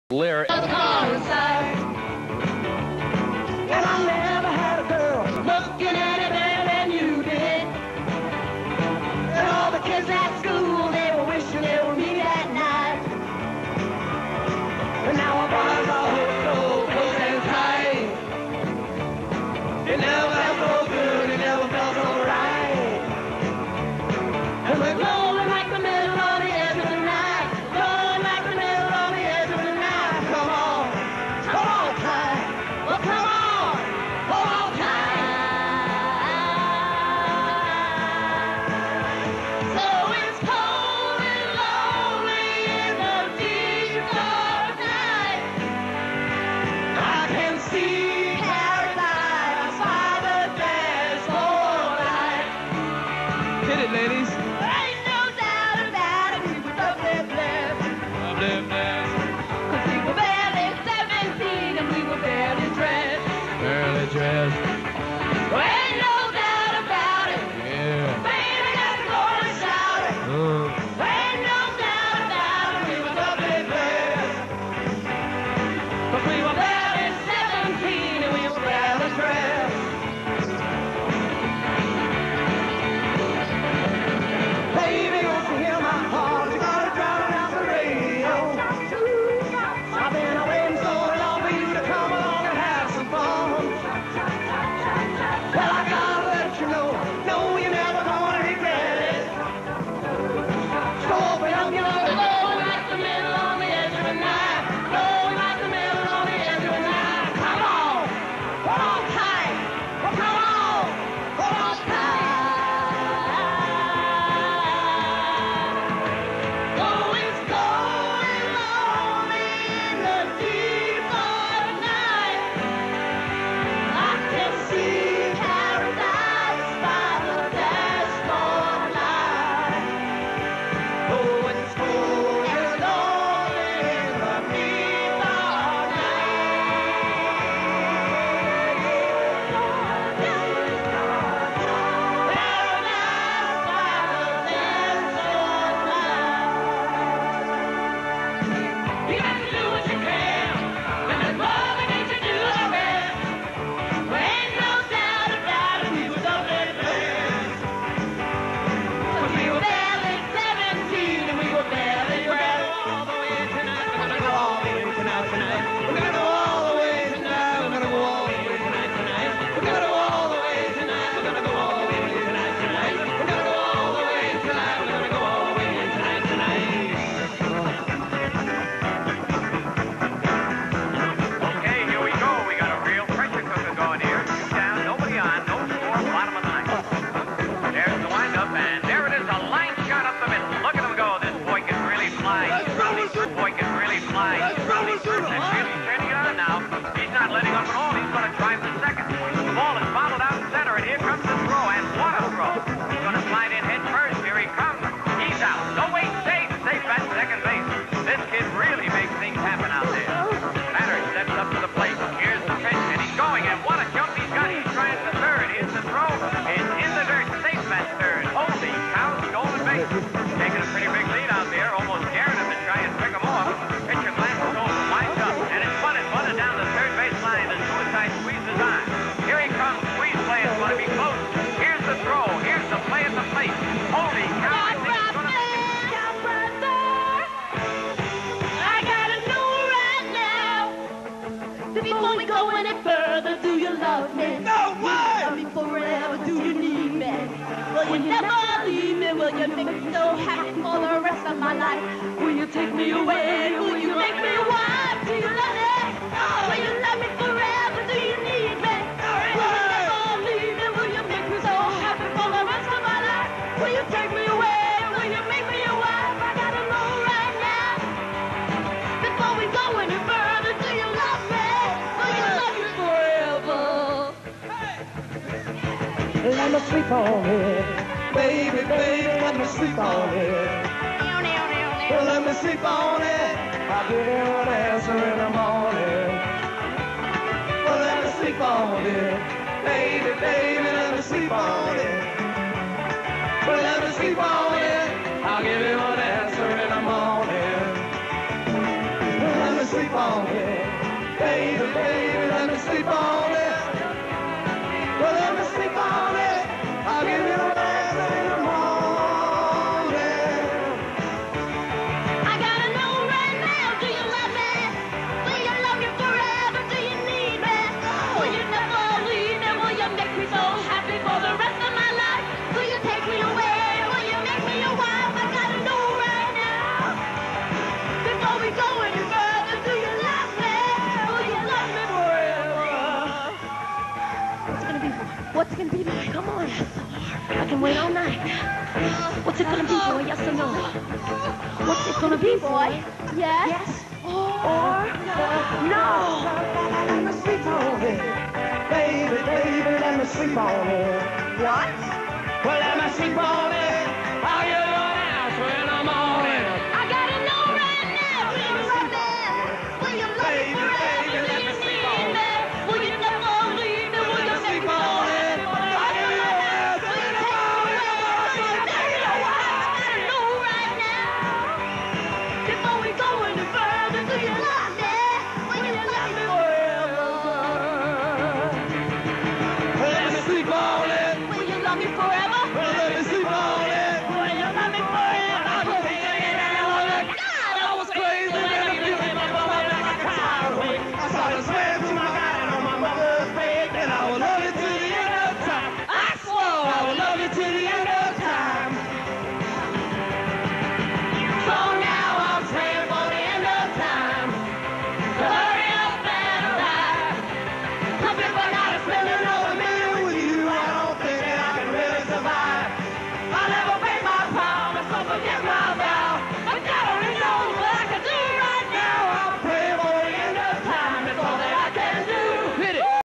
Lyric. And I never had a girl looking any better than you did. And all the kids at school, they were wishing they were me that night. And now our bodies all hooked so close and tight. It never felt so good, it never felt so right. And we're glowing like the middle of the edge of the night. Glowing like the middle of the edge of the night. Come on tight. Well, come on tight. So it's cold and lonely in the deep dark night. I can see paradise by the dashboard light. Hit it, ladies. Ain't no doubt about it, we were doubly blessed. Cause we were barely 17 and we were barely dressed. Barely dressed. Ain't no doubt about it. Yeah. Baby, got to go and shout it. Ain't no doubt about it, we were doubly blessed. Cause we were barely 17 and we were barely dressed. Baby, won't you hear my heart? You gotta drown out the radio. I've been waiting so long for you to come along and have some fun. Well, I gotta let you know, no, you're never gonna regret it. So open up your eyes. Glowing like the middle on the edge of the night. Glowing like the middle on the edge of the night. Come on, hold on tight. Oh, come on, hold on tight. Oh, it's cold and lonely in the deep dark night. I can see paradise by the dashboard light. Oh, it's cold and lonely in the deep dark You got to do what you can, and then Mother Nature do the rest. There ain't no doubt about it, we were doubly blessed. 'Cause we were barely 17 and we were barely dressed. All the way tonight, we're gonna go all the way tonight. We're gonna go all the way tonight. We're gonna go all the way tonight. We're gonna go all the way tonight. We're gonna go all the way tonight. We're gonna go all the way tonight. We're gonna go all the way tonight. Okay, here we go. We got a real pressure cooker going here. Two down, nobody on, no score, bottom of the ninth. There's the windup, and there it is, a line shot up the middle. Look at him go. This boy can really fly. This boy can really fly. He's really turning it on now. He's not letting up at all. He's going to drive the second. The ball is fouled out center, and here comes the throw, and what a throw. He's going to slide in head first. Here he comes. He's out. No, wait, safe at second base. This kid really makes things happen out there. Batter steps up to the plate. Here's the pitch, and he's going, and what a jump he's got. He's trying the third. Here's the throw. It's in the dirt. Safe at third. Holy cow, stolen base. Taking a pretty big lead out there. Almost daring him to try and pick him off. Pitcher glances over, winds up, and it's bunted down the third base line. The suicide squeeze is on. Here he comes. Squeeze play is going to be close. Here's the throw. Here's the play at the plate. Holy cow, I think he's going to make it. I gotta know right now. Before we go any further, do you love me? No way! Love me forever, do you need me? Will you never leave me? Will you make me so happy for the rest of my life? Will you take me away? Will you make me wife? Do you love me? Will you love me forever? Do you need me? Will you never leave me? Will you make me so happy for the rest of my life? Will you take me away? Will you make me your wife? I gotta know right now. Before we go any further, do you love me? Will you love me forever? Let me sleep on it. Baby, let me sleep on it. Let me sleep on it. I'll give you an answer in the morning. Well, let me sleep on it. Baby, let me sleep on it. Well, let me sleep on it. I'll give you an answer in the morning. Let me sleep on it. Baby, baby, let me sleep on it. Well, let me sleep on it. I'll give you the rest in the morning. I gotta know right now, do you love me? Will you love me forever? Do you need me? Will you never leave me? Will you make me so happy for the rest of my life? Will you take me away? Will you make me your wife? I gotta know right now. Before we go any further, do you love me? Will you love me forever? What's it gonna be, boy? Come on. I can wait all night. What's it gonna be, boy? Yes or no? What's it gonna be, boy? Yes? Or no? Let me sleep on it. Baby, baby, let me sleep on it.